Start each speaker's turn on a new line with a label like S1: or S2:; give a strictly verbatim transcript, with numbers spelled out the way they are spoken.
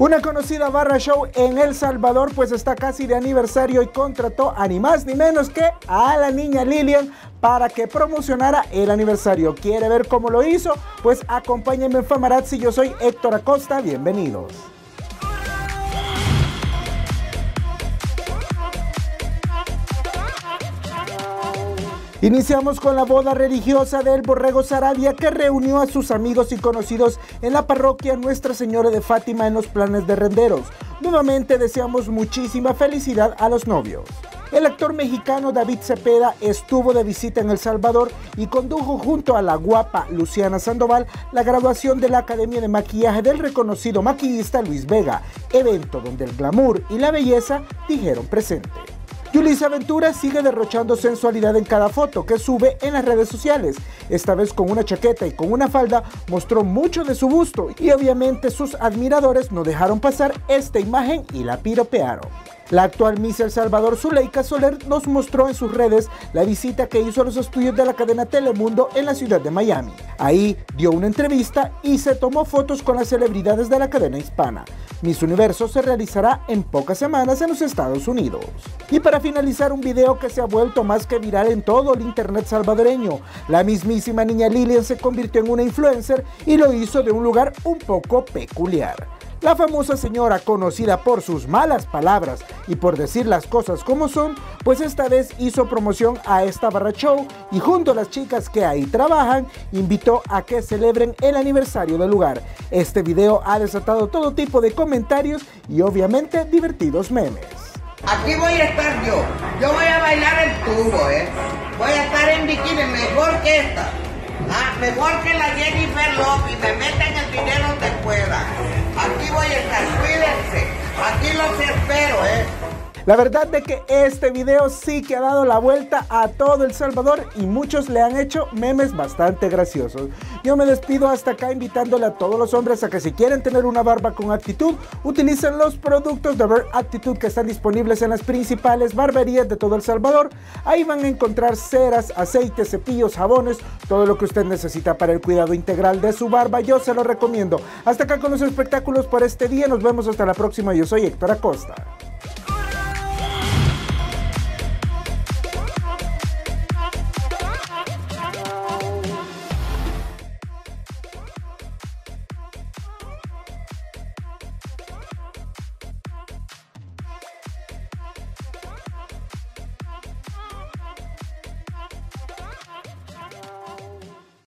S1: Una conocida barra show en El Salvador pues está casi de aniversario y contrató a ni más ni menos que a la niña Lilian para que promocionara el aniversario. ¿Quiere ver cómo lo hizo? Pues acompáñenme en Famarazzi, yo soy Héctor Acosta, bienvenidos. Iniciamos con la boda religiosa del Borrego Sarabia, que reunió a sus amigos y conocidos en la parroquia Nuestra Señora de Fátima en los Planes de Renderos. Nuevamente deseamos muchísima felicidad a los novios. El actor mexicano David Cepeda estuvo de visita en El Salvador y condujo junto a la guapa Luciana Sandoval la graduación de la Academia de Maquillaje del reconocido maquillista Luis Vega, evento donde el glamour y la belleza dijeron presente. Yulisa Ventura sigue derrochando sensualidad en cada foto que sube en las redes sociales. Esta vez con una chaqueta y con una falda mostró mucho de su busto y obviamente sus admiradores no dejaron pasar esta imagen y la piropearon. La actual Miss El Salvador, Zuleika Soler, nos mostró en sus redes la visita que hizo a los estudios de la cadena Telemundo en la ciudad de Miami. Ahí dio una entrevista y se tomó fotos con las celebridades de la cadena hispana. Miss Universo se realizará en pocas semanas en los Estados Unidos. Y para finalizar, un video que se ha vuelto más que viral en todo el internet salvadoreño. La mismísima niña Lilian se convirtió en una influencer y lo hizo de un lugar un poco peculiar. La famosa señora, conocida por sus malas palabras y por decir las cosas como son, pues esta vez hizo promoción a esta barra show y junto a las chicas que ahí trabajan, invitó a que celebren el aniversario del lugar. Este video ha desatado todo tipo de comentarios y obviamente divertidos memes.
S2: Aquí voy a estar yo, yo voy a bailar el tubo, ¿eh? Voy a estar en bikini mejor que esta, ah, mejor que la Jennifer Lopez, me meten el dinero donde pueda. Aquí voy a estar, cuídense, aquí los espero, ¿eh?
S1: La verdad de que este video sí que ha dado la vuelta a todo El Salvador y muchos le han hecho memes bastante graciosos. Yo me despido hasta acá invitándole a todos los hombres a que si quieren tener una barba con actitud, utilicen los productos de Ver Actitud que están disponibles en las principales barberías de todo El Salvador. Ahí van a encontrar ceras, aceites, cepillos, jabones, todo lo que usted necesita para el cuidado integral de su barba. Yo se lo recomiendo. Hasta acá con los espectáculos por este día. Nos vemos hasta la próxima. Yo soy Héctor Acosta.